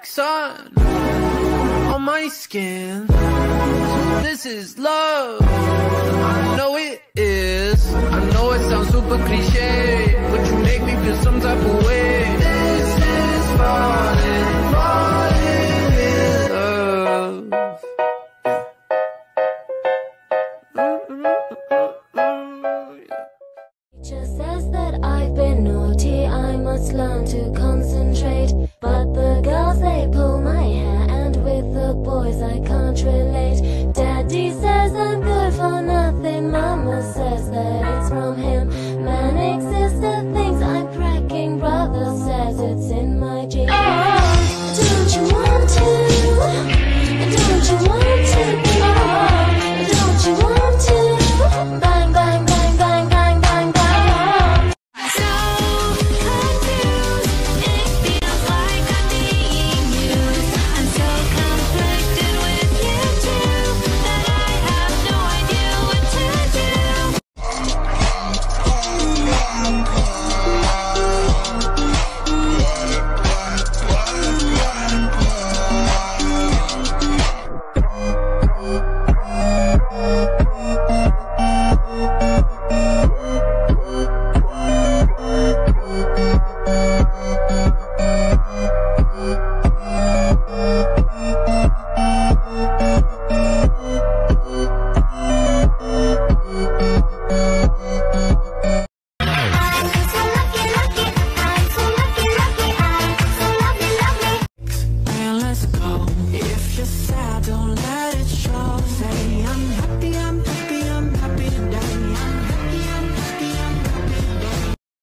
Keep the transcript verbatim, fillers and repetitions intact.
like sun on my skin. So this is love. I know it is. I know it sounds super cliche, but you make me feel some type of way.